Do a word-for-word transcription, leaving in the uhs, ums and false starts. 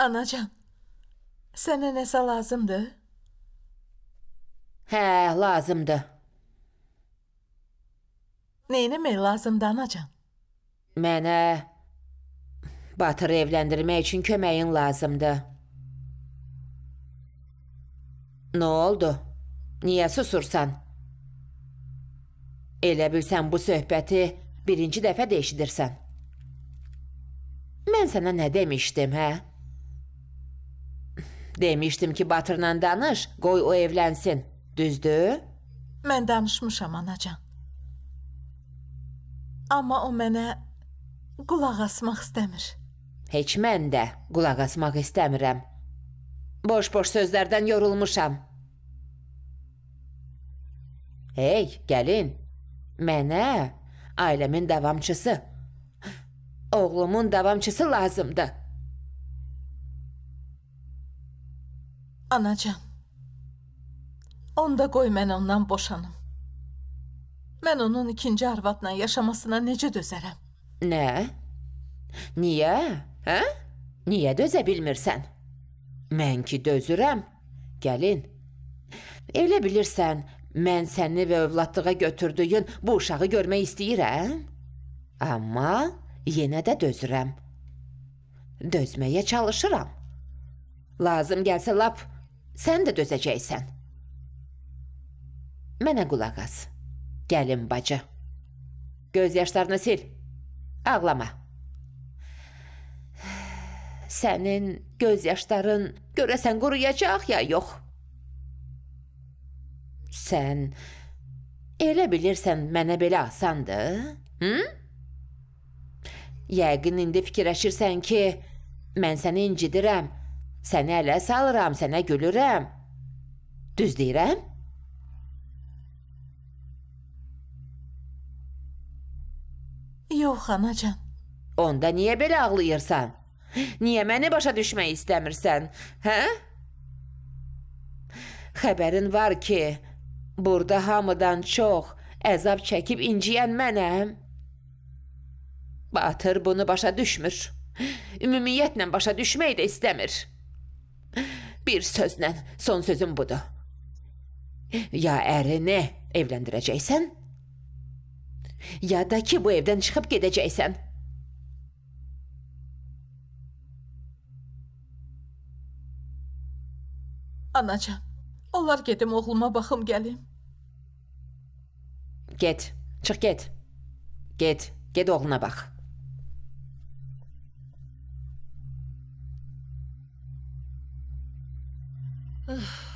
Anacan, sənə nəsə lazımdır? Hə, lazımdır. Neyinəmək lazımdır anacan? Mənə Batırı evləndirmək üçün köməyin lazımdır. Nə oldu? Niyə susursan? Elə bilsən bu söhbəti birinci dəfə də eşidirsən. Mən sənə nə demişdim, hə? Demişdim ki, Batırla danış, qoy o evlənsin. Düzdür? Mən danışmışam anacan. Amma o mənə qulaq asmaq istəmir. Heç mən də qulaq asmaq istəmirəm. Boş-boş sözlərdən yorulmuşam. Hey, gəlin. Mənə ailəmin davamçısı, oğlumun davamçısı lazımdır. Anacan, onda qoy mən ondan boşanım. Mən onun ikinci arvadla yaşamasına necə dözərəm? Nə? Niyə? Hə? Niyə dözə bilmirsən? Mən ki dözürəm. Gəlin. Elə bilirsən, mən səni və övladlığa götürdüyün bu uşağı görmək istəyirəm. Amma yenə də dözürəm. Dözməyə çalışıram. Lazım gəlsə lap, sən də dözəcəksən. Mənə qulaq as. Gəlin bacı. Göz yaşlarını sil. Ağlama. Sənin göz yaşların görəsən quruyacaq ya yox. Sən elə bilirsən mənə belə asandır? Hı? Yəqin indi fikirləşirsən ki, mən səni incidirəm, səni ələ salıram, sənə gülürəm. Düz deyirəm? Yox, anacan. Onda niyə belə ağlayırsan? Niyə məni başa düşmək istəmirsən? Hə? Xəbərin var ki, burada hamıdan çox əzab çəkib inciyən mənəm. Batır bunu başa düşmür. Ümumiyyətlə başa düşmək də istəmir. Bir sözlə son sözüm budur. Ya ərini evləndirəcəksən, ya da ki bu evdən çıxıb gedəcəksən. Anacan, onlar gedim oğluma baxım gəlim. Get, çıx get. Get, get oğluna bax. Üf.